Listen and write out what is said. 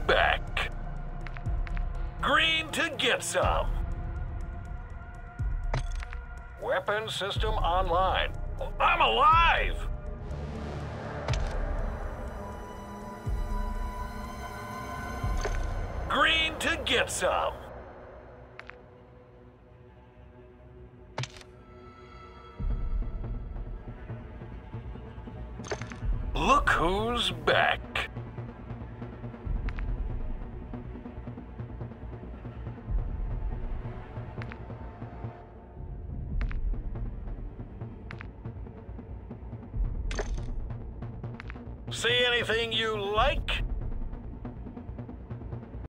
back? Green to get some. Weapon system online. I'm alive! Green to get some. Look who's back. See anything you like?